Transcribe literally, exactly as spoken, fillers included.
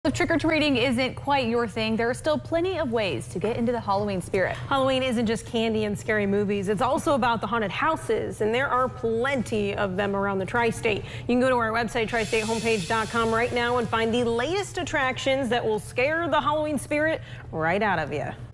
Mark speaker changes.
Speaker 1: If trick-or-treating isn't quite your thing, there are still plenty of ways to get into the Halloween spirit.
Speaker 2: Halloween isn't just candy and scary movies. It's also about the haunted houses, and there are plenty of them around the tri-state. You can go to our website, tri state homepage dot com, right now and find the latest attractions that will scare the Halloween spirit right out of you.